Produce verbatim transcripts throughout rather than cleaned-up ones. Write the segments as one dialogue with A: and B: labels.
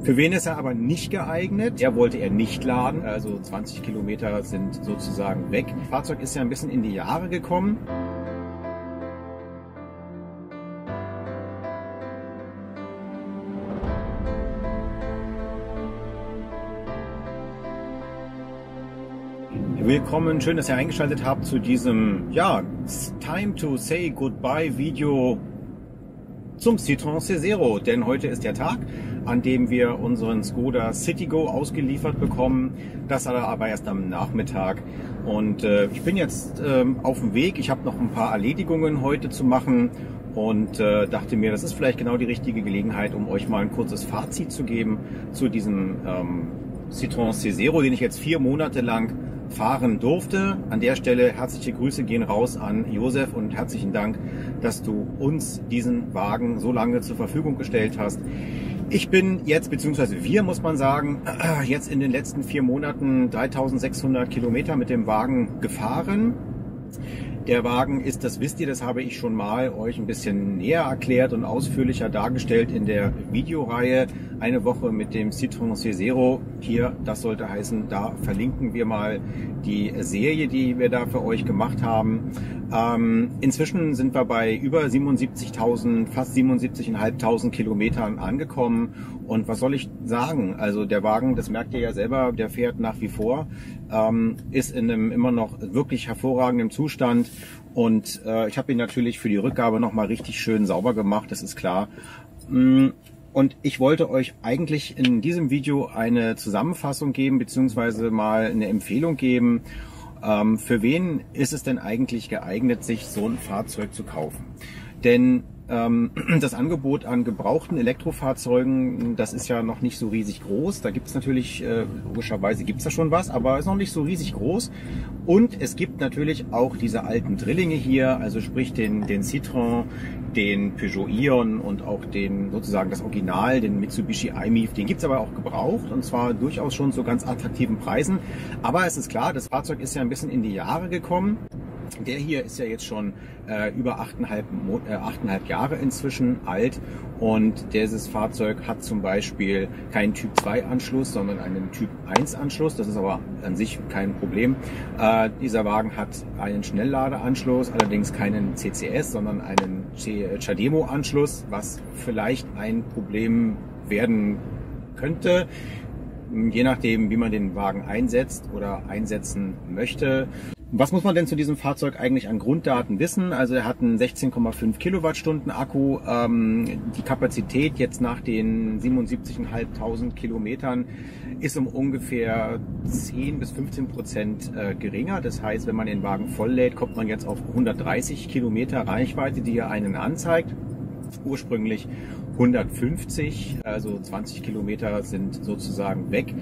A: Für wen ist er aber nicht geeignet? Er wollte er nicht laden, also zwanzig Kilometer sind sozusagen weg. Das Fahrzeug ist ja ein bisschen in die Jahre gekommen. Willkommen, schön, dass ihr eingeschaltet habt zu diesem, ja, Time to Say Goodbye Video zum Citroën C Zero, denn heute ist der Tag, an dem wir unseren Skoda Citigo ausgeliefert bekommen. Das aber erst am Nachmittag. Und äh, ich bin jetzt äh, auf dem Weg. Ich habe noch ein paar Erledigungen heute zu machen und äh, dachte mir, das ist vielleicht genau die richtige Gelegenheit, um euch mal ein kurzes Fazit zu geben zu diesem ähm, Citroën C Zero, den ich jetzt vier Monate lang fahren durfte. An der Stelle herzliche Grüße gehen raus an Josef und herzlichen Dank, dass du uns diesen Wagen so lange zur Verfügung gestellt hast. Ich bin jetzt, beziehungsweise wir, muss man sagen, jetzt in den letzten vier Monaten dreitausendsechshundert Kilometer mit dem Wagen gefahren. Der Wagen ist, das wisst ihr, das habe ich schon mal euch ein bisschen näher erklärt und ausführlicher dargestellt in der Videoreihe Eine Woche mit dem Citroën C Zero. Hier, das sollte heißen, da verlinken wir mal die Serie, die wir da für euch gemacht haben. Ähm, inzwischen sind wir bei über siebenundsiebzigtausend, fast siebenundsiebzigtausendfünfhundert Kilometern angekommen. Und was soll ich sagen? Also der Wagen, das merkt ihr ja selber, der fährt nach wie vor, ähm, ist in einem immer noch wirklich hervorragenden Zustand. Und äh, ich habe ihn natürlich für die Rückgabe nochmal richtig schön sauber gemacht, das ist klar. Und ich wollte euch eigentlich in diesem Video eine Zusammenfassung geben, beziehungsweise mal eine Empfehlung geben, ähm, für wen ist es denn eigentlich geeignet, sich so ein Fahrzeug zu kaufen. Denn ähm, das Angebot an gebrauchten Elektrofahrzeugen, das ist ja noch nicht so riesig groß. Da gibt es natürlich, äh, logischerweise gibt es da schon was, aber ist noch nicht so riesig groß. Und es gibt natürlich auch diese alten Drillinge hier, also sprich den, den Citroën, den Peugeot Ion und auch den sozusagen das Original, den Mitsubishi i M I F. Den gibt's aber auch gebraucht und zwar durchaus schon zu ganz attraktiven Preisen. Aber es ist klar, das Fahrzeug ist ja ein bisschen in die Jahre gekommen. Der hier ist ja jetzt schon äh, über achteinhalb, äh, achteinhalb Jahre inzwischen alt und dieses Fahrzeug hat zum Beispiel keinen Typ zwei Anschluss, sondern einen Typ eins Anschluss. Das ist aber an sich kein Problem. Äh, dieser Wagen hat einen Schnellladeanschluss, allerdings keinen C C S, sondern einen CHAdeMO Anschluss, was vielleicht ein Problem werden könnte, je nachdem, wie man den Wagen einsetzt oder einsetzen möchte. Was muss man denn zu diesem Fahrzeug eigentlich an Grunddaten wissen? Also er hat einen sechzehn Komma fünf Kilowattstunden Akku. Ähm, die Kapazität jetzt nach den siebenundsiebzigtausendfünfhundert Kilometern ist um ungefähr zehn bis fünfzehn Prozent äh, geringer. Das heißt, wenn man den Wagen voll lädt, kommt man jetzt auf hundertdreißig Kilometer Reichweite, die er einen anzeigt. Ursprünglich hundertfünfzig, also zwanzig Kilometer sind sozusagen weg.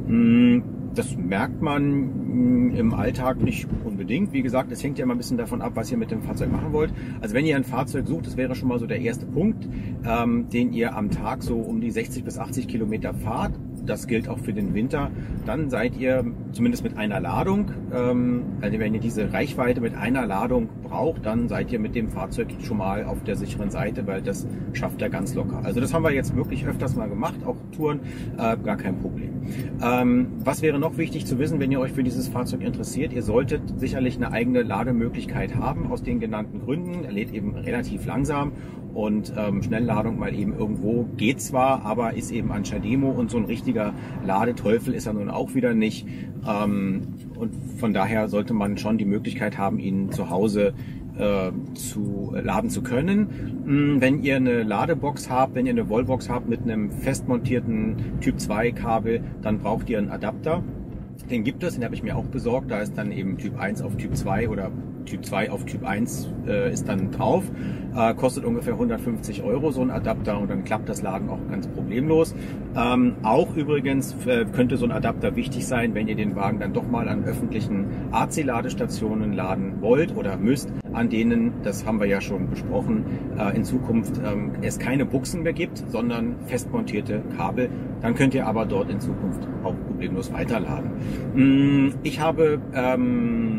A: Das merkt man im Alltag nicht unbedingt. Wie gesagt, es hängt ja immer ein bisschen davon ab, was ihr mit dem Fahrzeug machen wollt. Also wenn ihr ein Fahrzeug sucht, das wäre schon mal so der erste Punkt, ähm, den ihr am Tag so um die sechzig bis achtzig Kilometer fahrt. Das gilt auch für den Winter. Dann seid ihr zumindest mit einer Ladung, ähm, also wenn ihr diese Reichweite mit einer Ladung braucht, dann seid ihr mit dem Fahrzeug schon mal auf der sicheren Seite, weil das schafft er ganz locker. Also das haben wir jetzt wirklich öfters mal gemacht, auch Touren, äh, gar kein Problem. Ähm, was wäre noch wichtig zu wissen, wenn ihr euch für dieses Fahrzeug interessiert? Ihr solltet sicherlich eine eigene Lademöglichkeit haben, aus den genannten Gründen. Er lädt eben relativ langsam und ähm, Schnellladung mal eben irgendwo geht zwar, aber ist eben an CHAdeMO und so ein richtiger Ladeteufel ist er nun auch wieder nicht. Ähm, und von daher sollte man schon die Möglichkeit haben, ihn zu Hause äh, zu laden zu können. Wenn ihr eine Ladebox habt, wenn ihr eine Wallbox habt mit einem festmontierten Typ zwei Kabel, dann braucht ihr einen Adapter. Den gibt es, den habe ich mir auch besorgt. Da ist dann eben Typ eins auf Typ zwei oder Typ zwei auf Typ eins äh, ist dann drauf. Äh, kostet ungefähr hundertfünfzig Euro so ein Adapter und dann klappt das Laden auch ganz problemlos. Ähm, auch übrigens äh, könnte so ein Adapter wichtig sein, wenn ihr den Wagen dann doch mal an öffentlichen A C-Ladestationen laden wollt oder müsst, an denen, das haben wir ja schon besprochen, äh, in Zukunft ähm, es keine Buchsen mehr gibt, sondern fest montierte Kabel. Dann könnt ihr aber dort in Zukunft auch problemlos weiterladen. Ich habe ähm,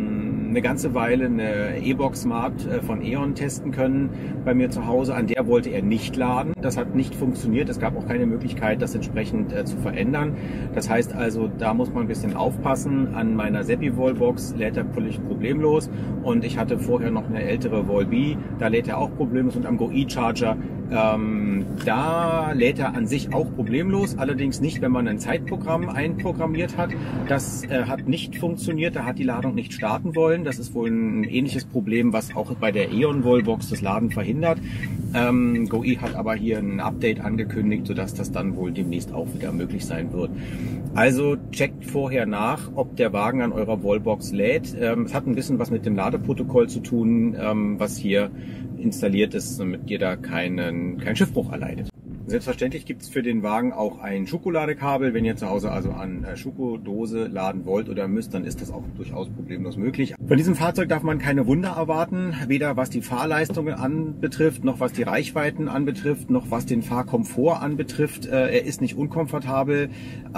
A: eine ganze Weile eine E-Box Smart äh, von E.ON testen können bei mir zu Hause. An der wollte er nicht laden. Das hat nicht funktioniert. Es gab auch keine Möglichkeit, das entsprechend äh, zu verändern. Das heißt also, da muss man ein bisschen aufpassen. An meiner Seppi Wallbox lädt er völlig problemlos. Und ich hatte vorher noch eine ältere Wallbe, da lädt er auch problemlos. Und am Go E-Charger, ähm, da lädt er an sich auch problemlos. Allerdings nicht, wenn man ein Zeitprogramm einprogrammiert hat. Das äh, hat nicht funktioniert. Da hat die Ladung nicht starten wollen. Das ist wohl ein ähnliches Problem, was auch bei der E.ON Wallbox das Laden verhindert. Ähm, Go E hat aber hier ein Update angekündigt, sodass das dann wohl demnächst auch wieder möglich sein wird. Also checkt vorher nach, ob der Wagen an eurer Wallbox lädt. Ähm, es hat ein bisschen was mit dem Ladeprotokoll zu tun, ähm, was hier installiert ist, damit ihr da keinen, keinen Schiffbruch erleidet. Selbstverständlich gibt es für den Wagen auch ein Schuko-Ladekabel. Wenn ihr zu Hause also an Schuko-Dose laden wollt oder müsst, dann ist das auch durchaus problemlos möglich. Von diesem Fahrzeug darf man keine Wunder erwarten, weder was die Fahrleistungen anbetrifft, noch was die Reichweiten anbetrifft, noch was den Fahrkomfort anbetrifft. Er ist nicht unkomfortabel,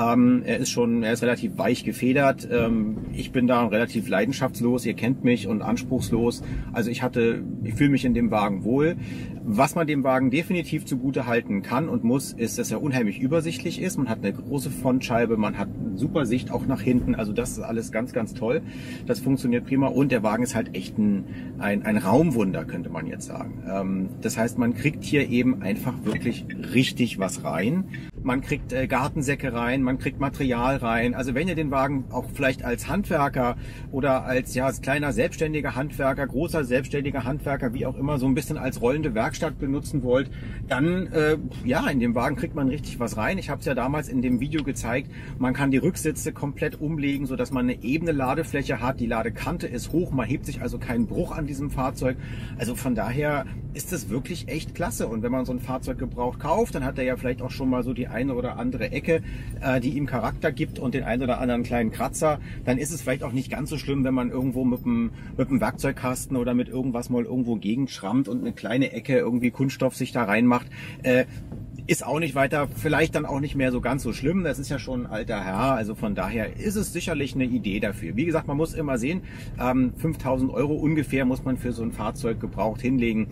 A: er ist schon, er ist relativ weich gefedert. Ich bin da relativ leidenschaftslos, ihr kennt mich, und anspruchslos. Also ich hatte, ich fühle mich in dem Wagen wohl. Was man dem Wagen definitiv zugute halten kann und muss, ist, dass er unheimlich übersichtlich ist. Man hat eine große Frontscheibe, man hat eine super Sicht auch nach hinten. Also das ist alles ganz, ganz toll. Das funktioniert prima und der Wagen ist halt echt ein, ein, ein Raumwunder, könnte man jetzt sagen. Ähm, das heißt, man kriegt hier eben einfach wirklich richtig was rein. Man kriegt äh, Gartensäcke rein, man kriegt Material rein. Also wenn ihr den Wagen auch vielleicht als Handwerker oder als, ja, als kleiner selbstständiger Handwerker, großer selbstständiger Handwerker, wie auch immer, so ein bisschen als rollende Werkstatt benutzen wollt, dann äh, ja, in dem Wagen kriegt man richtig was rein. Ich habe es ja damals in dem Video gezeigt. Man kann die Rücksitze komplett umlegen, so dass man eine ebene Ladefläche hat. Die Ladekante ist hoch, man hebt sich also keinen Bruch an diesem Fahrzeug. Also von daher ist es wirklich echt klasse. Und wenn man so ein Fahrzeug gebraucht kauft, dann hat er ja vielleicht auch schon mal so die eine oder andere Ecke, äh, die ihm Charakter gibt und den einen oder anderen kleinen Kratzer. Dann ist es vielleicht auch nicht ganz so schlimm, wenn man irgendwo mit dem, mit dem Werkzeugkasten oder mit irgendwas mal irgendwo gegenschrammt und eine kleine Ecke irgendwie Kunststoff sich da reinmacht. Äh, ist auch nicht weiter, vielleicht dann auch nicht mehr so ganz so schlimm. Das ist ja schon ein alter Herr, also von daher ist es sicherlich eine Idee dafür. Wie gesagt, man muss immer sehen, ähm, fünftausend Euro ungefähr muss man für so ein Fahrzeug gebraucht hinlegen.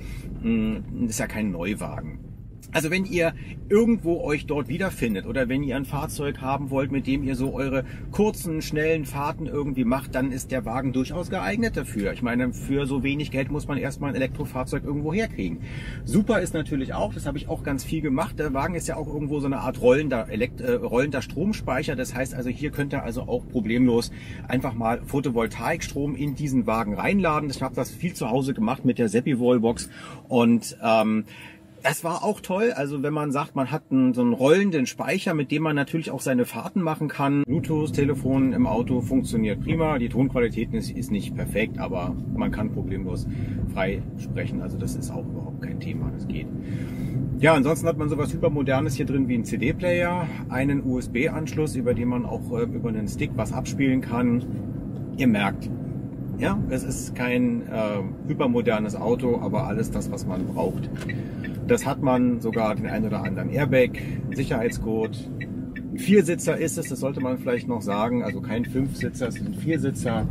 A: Das ist ja kein Neuwagen. Also wenn ihr irgendwo euch dort wiederfindet oder wenn ihr ein Fahrzeug haben wollt, mit dem ihr so eure kurzen, schnellen Fahrten irgendwie macht, dann ist der Wagen durchaus geeignet dafür. Ich meine, für so wenig Geld muss man erstmal ein Elektrofahrzeug irgendwo herkriegen. Super ist natürlich auch, das habe ich auch ganz viel gemacht, der Wagen ist ja auch irgendwo so eine Art rollender, Elekt äh, rollender Stromspeicher. Das heißt also, hier könnt ihr also auch problemlos einfach mal Photovoltaikstrom in diesen Wagen reinladen. Ich habe das viel zu Hause gemacht mit der Seppi Wallbox und ähm, das war auch toll, also wenn man sagt, man hat einen, so einen rollenden Speicher, mit dem man natürlich auch seine Fahrten machen kann. Bluetooth-Telefon im Auto funktioniert prima, die Tonqualität ist, ist nicht perfekt, aber man kann problemlos frei sprechen, also das ist auch überhaupt kein Thema, das geht. Ja, ansonsten hat man sowas Hypermodernes hier drin wie ein C D-Player, einen U S B-Anschluss, über den man auch äh, über einen Stick was abspielen kann. Ihr merkt, ja, es ist kein äh, hypermodernes Auto, aber alles das, was man braucht. Das hat man, sogar den einen oder anderen Airbag, Sicherheitsgurt. Ein Viersitzer ist es, das sollte man vielleicht noch sagen, also kein Fünfsitzer, es ist ein Viersitzer.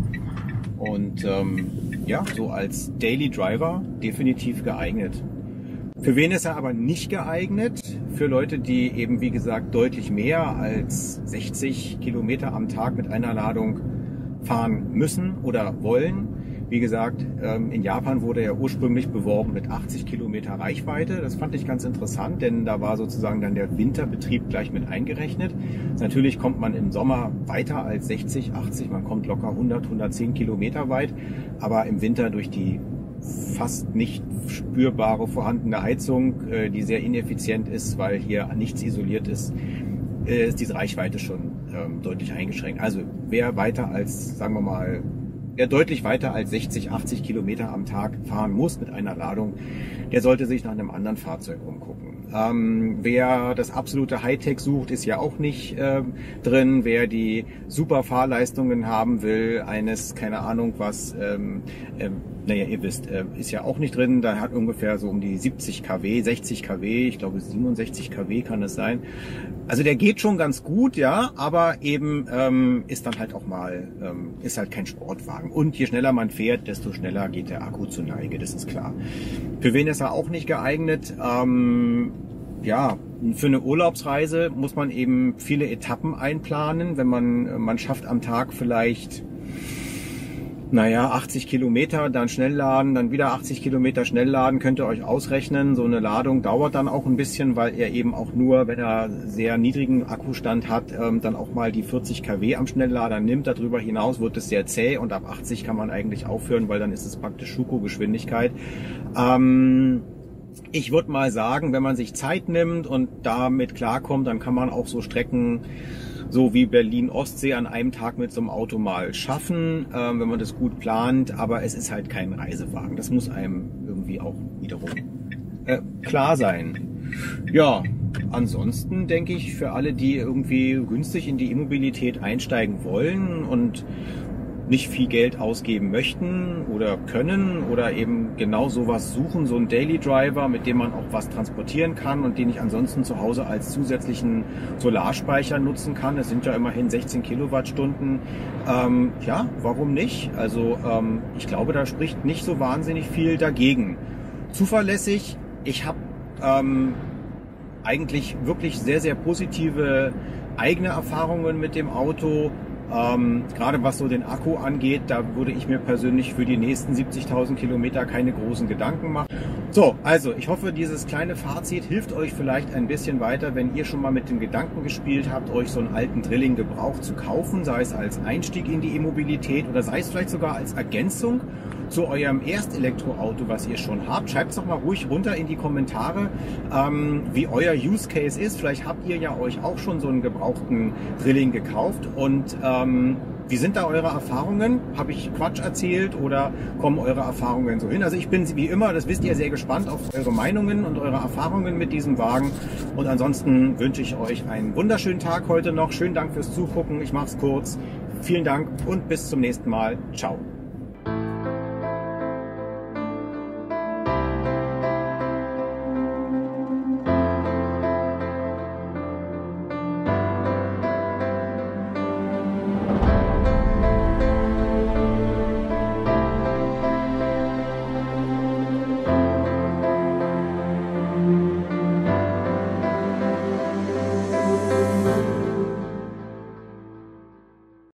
A: Und ähm, ja, so als Daily Driver definitiv geeignet. Für wen ist er aber nicht geeignet? Für Leute, die eben wie gesagt deutlich mehr als sechzig Kilometer am Tag mit einer Ladung fahren müssen oder wollen. Wie gesagt, in Japan wurde er ursprünglich beworben mit achtzig Kilometer Reichweite. Das fand ich ganz interessant, denn da war sozusagen dann der Winterbetrieb gleich mit eingerechnet. Natürlich kommt man im Sommer weiter als sechzig, achtzig, man kommt locker hundert, hundertzehn Kilometer weit, aber im Winter durch die fast nicht spürbare vorhandene Heizung, die sehr ineffizient ist, weil hier nichts isoliert ist, ist diese Reichweite schon deutlich eingeschränkt. Also wer weiter als, sagen wir mal, der deutlich weiter als sechzig, achtzig Kilometer am Tag fahren muss mit einer Ladung, der sollte sich nach einem anderen Fahrzeug umgucken. Ähm, wer das absolute Hightech sucht, ist ja auch nicht äh, drin. Wer die super Fahrleistungen haben will, eines, keine Ahnung was, ähm, äh, naja, ihr wisst, äh, ist ja auch nicht drin. Da hat ungefähr so um die siebzig Kilowatt, sechzig Kilowatt, ich glaube siebenundsechzig Kilowatt kann es sein. Also der geht schon ganz gut, ja, aber eben ähm, ist dann halt auch mal, ähm, ist halt kein Sportwagen. Und je schneller man fährt, desto schneller geht der Akku zur Neige, das ist klar. Für wen ist er auch nicht geeignet? Ähm, ja, für eine Urlaubsreise muss man eben viele Etappen einplanen. Wenn man, man schafft am Tag vielleicht, naja, achtzig Kilometer, dann schnell laden, dann wieder achtzig Kilometer schnell laden, könnt ihr euch ausrechnen. So eine Ladung dauert dann auch ein bisschen, weil er eben auch nur, wenn er sehr niedrigen Akkustand hat, ähm, dann auch mal die vierzig Kilowatt am Schnelllader nimmt. Darüber hinaus wird es sehr zäh und ab achtzig kann man eigentlich aufhören, weil dann ist es praktisch Schuko-Geschwindigkeit. Ähm, Ich würde mal sagen, wenn man sich Zeit nimmt und damit klarkommt, dann kann man auch so Strecken so wie Berlin-Ostsee an einem Tag mit so einem Auto mal schaffen, äh, wenn man das gut plant. Aber es ist halt kein Reisewagen. Das muss einem irgendwie auch wiederum äh, klar sein. Ja, ansonsten denke ich, für alle, die irgendwie günstig in die E-Mobilität einsteigen wollen und nicht viel Geld ausgeben möchten oder können oder eben genau sowas suchen, so einen Daily Driver, mit dem man auch was transportieren kann und den ich ansonsten zu Hause als zusätzlichen Solarspeicher nutzen kann. Es sind ja immerhin sechzehn Kilowattstunden. Ähm, ja, warum nicht? Also ähm, ich glaube, da spricht nicht so wahnsinnig viel dagegen. Zuverlässig, ich habe ähm, eigentlich wirklich sehr, sehr positive eigene Erfahrungen mit dem Auto. Ähm, gerade was so den Akku angeht, da würde ich mir persönlich für die nächsten siebzigtausend Kilometer keine großen Gedanken machen. So, also ich hoffe, dieses kleine Fazit hilft euch vielleicht ein bisschen weiter, wenn ihr schon mal mit dem Gedanken gespielt habt, euch so einen alten Drilling gebraucht zu kaufen, sei es als Einstieg in die E-Mobilität oder sei es vielleicht sogar als Ergänzung zu eurem Erstelektroauto, was ihr schon habt. Schreibt es doch mal ruhig runter in die Kommentare, ähm, wie euer Use Case ist. Vielleicht habt ihr ja euch auch schon so einen gebrauchten Drilling gekauft und ähm, wie sind da eure Erfahrungen? Habe ich Quatsch erzählt oder kommen eure Erfahrungen so hin? Also ich bin wie immer, das wisst ihr, sehr gespannt auf eure Meinungen und eure Erfahrungen mit diesem Wagen. Und ansonsten wünsche ich euch einen wunderschönen Tag heute noch. Schönen Dank fürs Zugucken. Ich mache es kurz. Vielen Dank und bis zum nächsten Mal. Ciao.